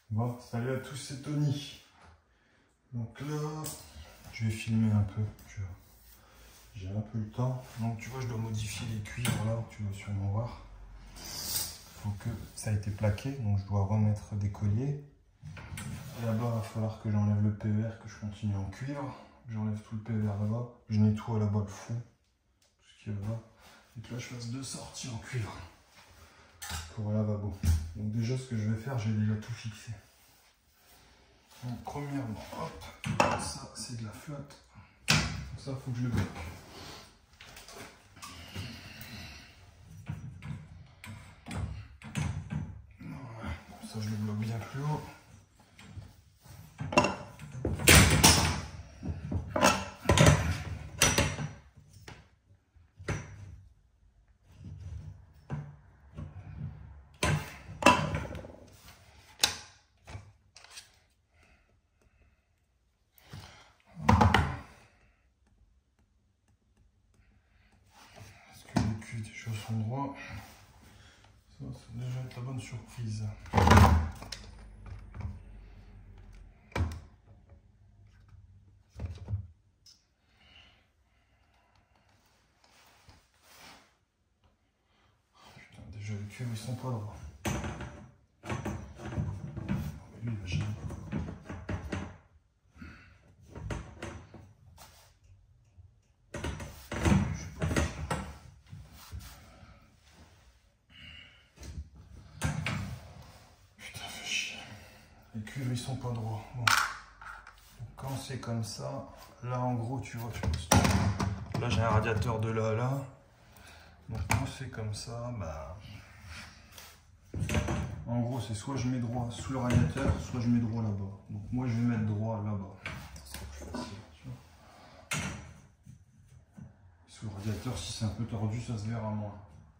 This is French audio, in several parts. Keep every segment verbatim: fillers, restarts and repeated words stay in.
Bon, salut à tous, c'est Tony. Donc là, je vais filmer un peu. J'ai un peu le temps. Donc tu vois, je dois modifier les cuivres là, tu vas sûrement voir. Il faut que ça a été plaqué, donc je dois remettre des colliers. Là-bas, il va falloir que j'enlève le P V R, que je continue en cuivre. J'enlève tout le P V R là-bas. Je nettoie là-bas le fond, tout ce qui est là-bas. Et que là, je fasse deux sorties en cuivre pour le lavabo. Donc déjà, ce que je vais faire, j'ai déjà tout fixé. Donc premièrement, hop, ça c'est de la flotte. Ça, faut que je le bloque. Voilà, ça je le bloque bien plus haut. Les choses sont droits. Ça, ça va déjà être la bonne surprise. Putain, déjà les cuivres ils sont pas droits. Mais lui il va gêner. Les cuivres ils sont pas droits. Bon. Quand c'est comme ça, là en gros tu vois, là j'ai un radiateur de là à là. Donc quand c'est comme ça, bah en gros c'est soit je mets droit sous le radiateur, soit je mets droit là-bas. Donc moi je vais mettre droit là-bas. Sous le radiateur, si c'est un peu tordu, ça se verra moins.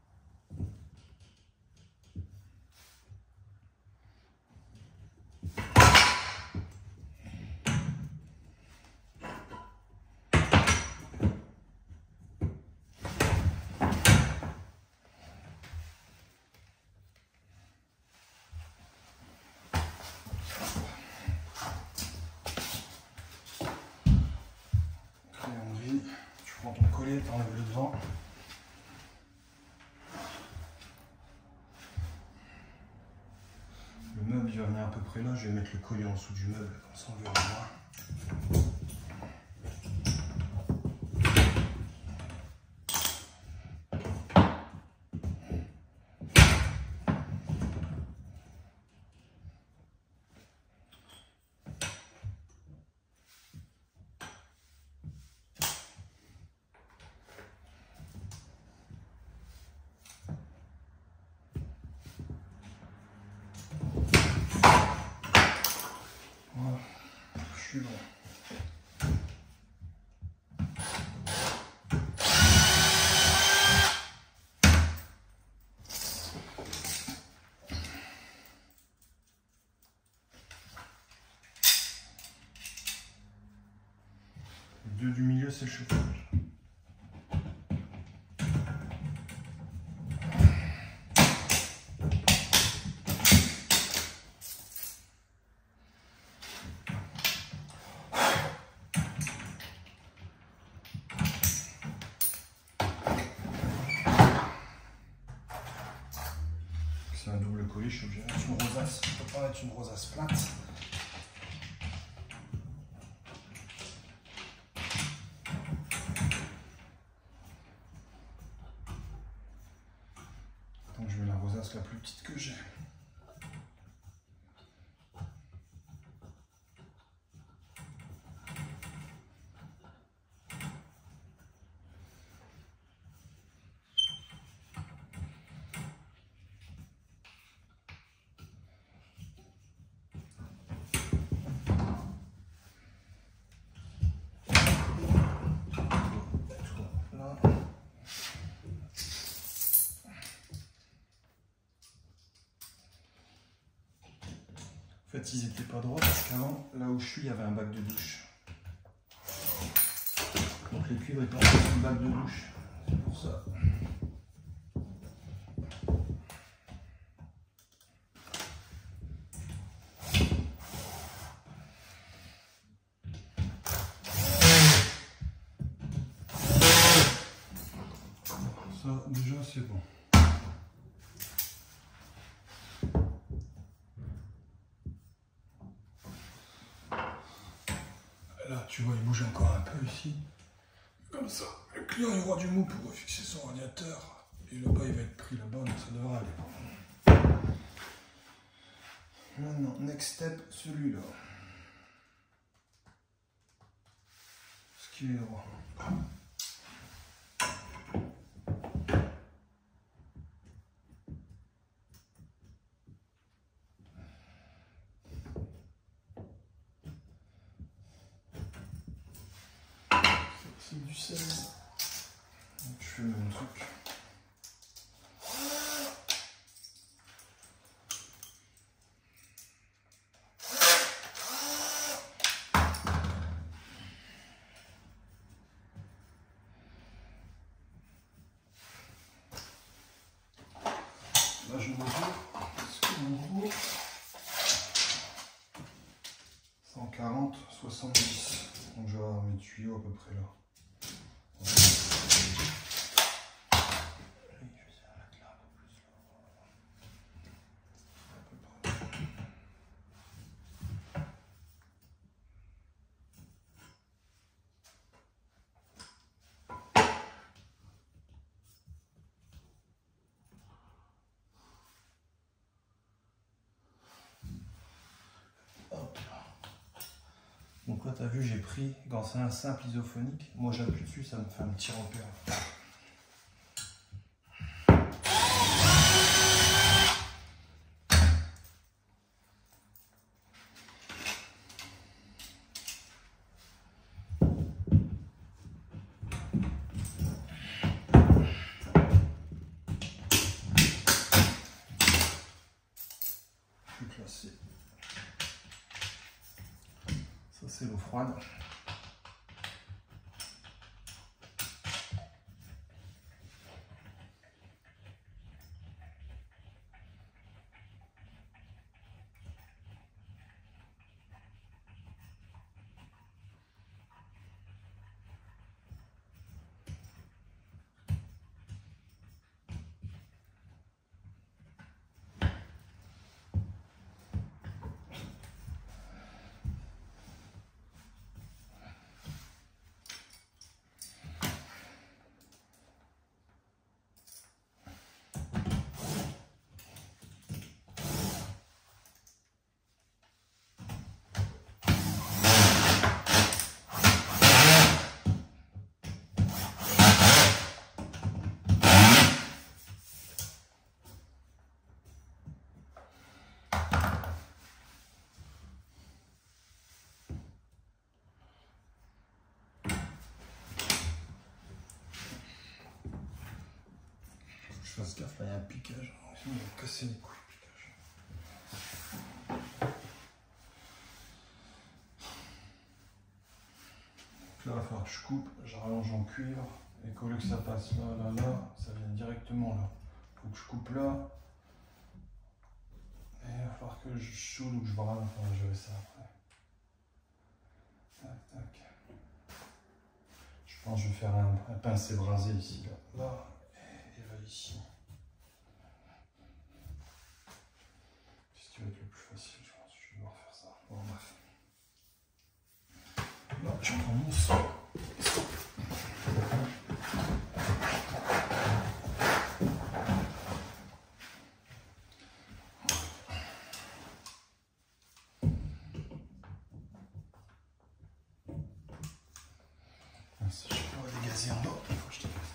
Tu prends ton collier, tu enlèves le devant. Le meuble il va venir à peu près là, je vais mettre le collier en dessous du meuble, comme ça on verra moins. Je suis bon. Les deux du milieu, c'est le chauffage. C'est un double collier, je suis obligé de mettre une rosace. Je ne peux pas mettre une rosace plate. Donc je mets la rosace la plus petite que j'ai. En fait, ils n'étaient pas droits parce qu'avant, là où je suis, il y avait un bac de douche. Donc les cuivres étaient dans le bac de douche. C'est pour ça. c'est bon. Là, tu vois, il bouge encore un peu ici. Comme ça, le client il aura du mou pour fixer son radiateur. Et le bas, il va être pris là-bas, donc ça devrait aller. Maintenant, next step, celui-là. Ce qui est droit. C'est du seize. Donc je fais le même truc. Là je mesure parce qu'en gros cent quarante, soixante-dix. Donc je vais avoir mes tuyaux à peu près là. Donc là, tu as vu, j'ai pris, quand c'est un simple isophonique, moi j'appuie dessus, ça me fait un petit repère. Plus classé. Ça c'est l'eau froide. Je fasse gaffe, là il y a un piquage, sinon il va casser les couilles. Donc là il va falloir que je coupe, je rallonge en cuivre et qu'au lieu que ça passe là, là, là, ça vient directement là. Il faut que je coupe là et il va falloir que je soude ou que je brade, enfin je vais ça après. Tac, tac. Je pense que je vais faire un, un pincé brasé ici, là, là et, et là ici. Ce qui va être le plus facile, je pense que je vais devoir faire ça. Bon bref. Là, je prends mon sang. Je pourrais dégazer en bas, il faut que je te fasse.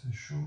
c'est chaud.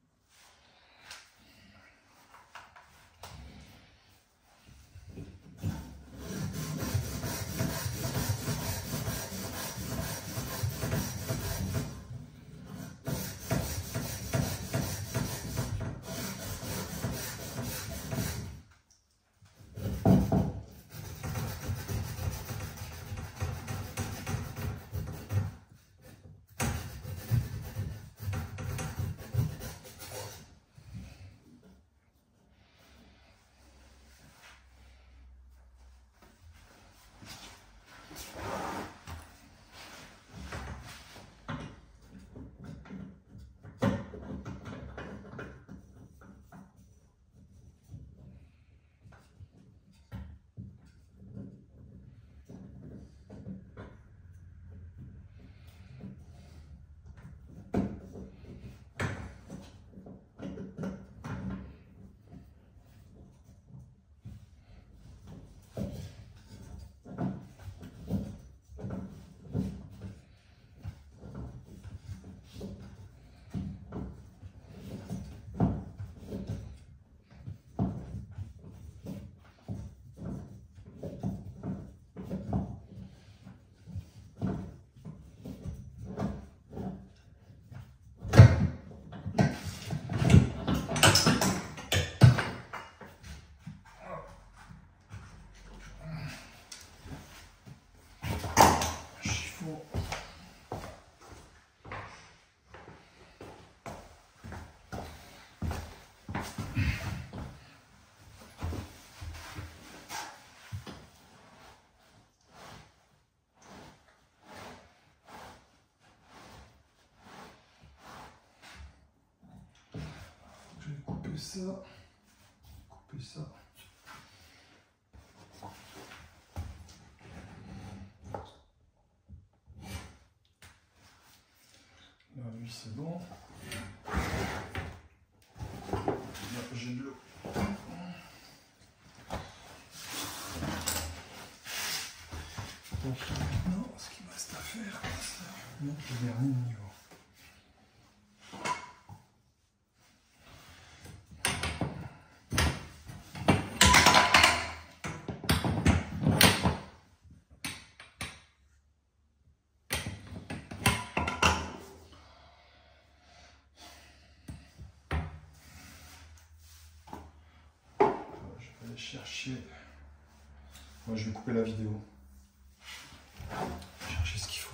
Ça, couper ça. Là, lui, c'est bon. Là, j'ai de l'eau. Donc, maintenant, ce qu'il me reste à faire, c'est mettre le dernier niveau. Chercher. Moi, je vais couper la vidéo. Chercher ce qu'il faut.